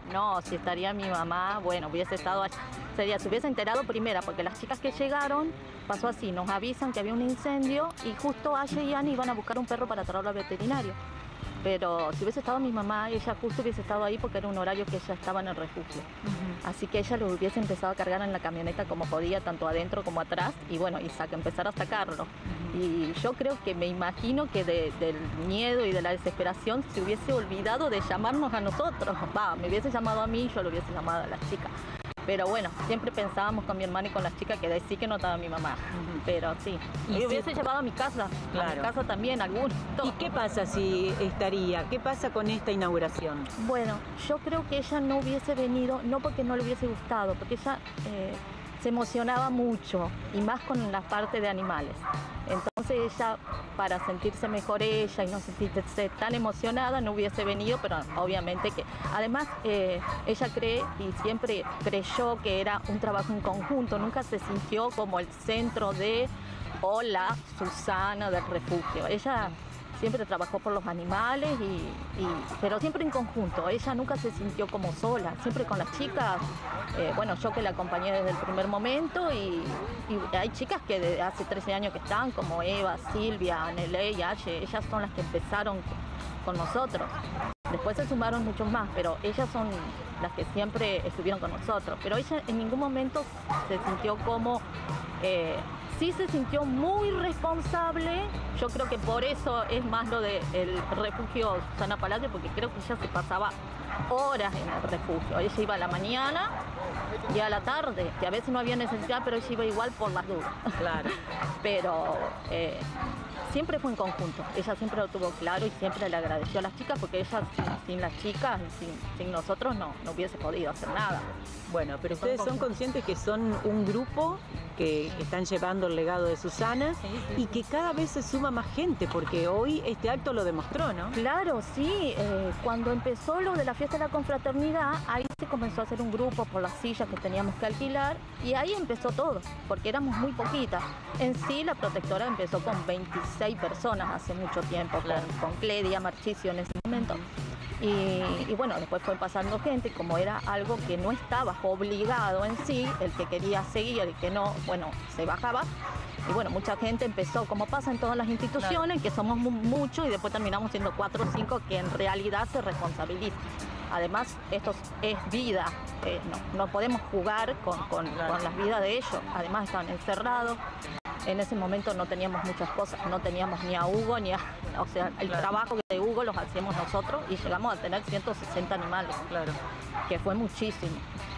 No, si estaría mi mamá, bueno, hubiese estado allá. Se hubiese enterado primera, porque las chicas que llegaron, pasó así, nos avisan que había un incendio y justo Aye y Ani iban a buscar un perro para traerlo al veterinario. Pero si hubiese estado mi mamá, ella justo hubiese estado ahí porque era un horario que ella estaba en el refugio. Así que ella lo hubiese empezado a cargar en la camioneta como podía, tanto adentro como atrás, y bueno, y empezar a sacarlo. Y yo creo que me imagino que del miedo y de la desesperación se hubiese olvidado de llamarnos a nosotros. Me hubiese llamado a mí, yo lo hubiese llamado a las chicas. Pero bueno, siempre pensábamos con mi hermana y con las chicas que sí que no estaba mi mamá. Pero sí. Y hubiese llevado a mi casa, claro. A mi casa también, algunos. ¿Y qué pasa si estaría? ¿Qué pasa con esta inauguración? Bueno, yo creo que ella no hubiese venido, no porque no le hubiese gustado, porque ella se emocionaba mucho, y más con la parte de animales. Entonces ella, para sentirse mejor ella y no sentirse tan emocionada, no hubiese venido, pero obviamente que... Además, ella cree y siempre creyó que era un trabajo en conjunto, nunca se sintió como el centro de o la Susana del refugio. Ella siempre trabajó por los animales, pero siempre en conjunto. Ella nunca se sintió como sola, siempre con las chicas. Bueno, yo que la acompañé desde el primer momento y hay chicas que desde hace 13 años que están, como Eva, Silvia, Anelé y Aye. Ellas son las que empezaron con nosotros. Después se sumaron muchos más, pero ellas son las que siempre estuvieron con nosotros. Pero ella en ningún momento se sintió como... sí se sintió muy responsable. Yo creo que por eso es más lo del refugio Susana Palacio, porque creo que ella se pasaba horas en el refugio. Ella iba a la mañana y a la tarde, que a veces no había necesidad, pero ella iba igual por las dudas. Claro. Pero siempre fue en conjunto. Ella siempre lo tuvo claro y siempre le agradeció a las chicas, porque ella sin las chicas y sin nosotros no hubiese podido hacer nada. Bueno, pero ustedes son conscientes que son un grupo que están llevando el legado de Susana, y que cada vez se suma más gente, porque hoy este acto lo demostró, ¿no? Claro, sí. Cuando empezó lo de la fiesta de la confraternidad, ahí se comenzó a hacer un grupo por las sillas que teníamos que alquilar, y ahí empezó todo, porque éramos muy poquitas. En sí, la protectora empezó con 26 personas hace mucho tiempo, claro, con Cledia Marchicio en ese momento. Y bueno, después fue pasando gente, como era algo que no estaba obligado en sí, el que quería seguir, el que no, bueno, se bajaba. Y bueno, mucha gente empezó, como pasa en todas las instituciones, claro, que somos muchos y después terminamos siendo 4 o 5 que en realidad se responsabilizan. Además, esto es vida, no podemos jugar con las vidas de ellos. Además, estaban encerrados. En ese momento no teníamos muchas cosas, no teníamos ni a Hugo, o sea, el trabajo de Hugo los hacíamos nosotros y llegamos a tener 160 animales, claro, que fue muchísimo.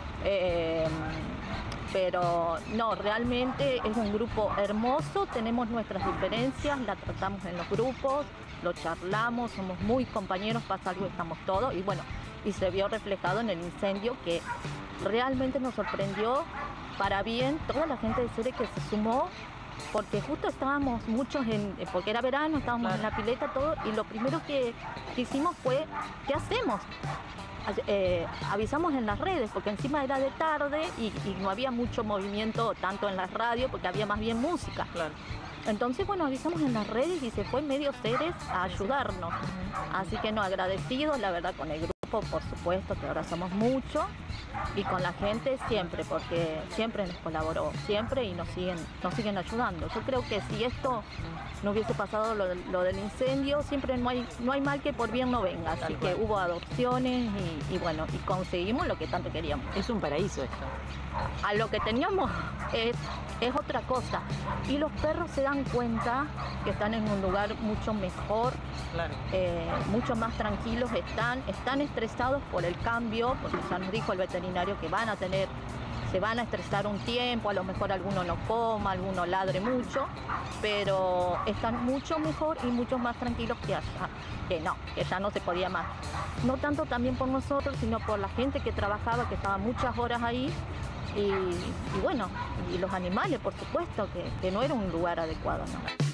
Pero no, realmente es un grupo hermoso, tenemos nuestras diferencias, la tratamos en los grupos, lo charlamos, somos muy compañeros, pasa algo, estamos todos, y bueno, y se vio reflejado en el incendio, que realmente nos sorprendió para bien toda la gente de Cere que se sumó, porque justo estábamos muchos porque era verano, estábamos en la pileta todo, y lo primero que hicimos fue, ¿qué hacemos? Avisamos en las redes, porque encima era de tarde y no había mucho movimiento tanto en las radios, porque había más bien música. Claro. Entonces, bueno, avisamos en las redes y se fue medio Ceres a ayudarnos. Así que no, agradecidos, la verdad, con el grupo, por supuesto, que ahora somos muchos, y con la gente siempre, porque siempre nos colaboró, siempre, y nos siguen ayudando. Yo creo que si esto no hubiese pasado lo del incendio, siempre no hay mal que por bien no venga. Así que hubo adopciones y bueno, y conseguimos lo que tanto queríamos. Es un paraíso esto. A lo que teníamos es otra cosa. Y los perros se dan cuenta que están en un lugar mucho mejor, claro, mucho más tranquilos, están estresados por el cambio, porque ya nos dijo el veterinario que se van a estresar un tiempo, a lo mejor alguno no coma, alguno ladre mucho, pero están mucho mejor y mucho más tranquilos que allá, que ya no se podía más. No tanto también por nosotros, sino por la gente que trabajaba, que estaba muchas horas ahí, y bueno, y los animales, por supuesto, que no era un lugar adecuado, ¿no?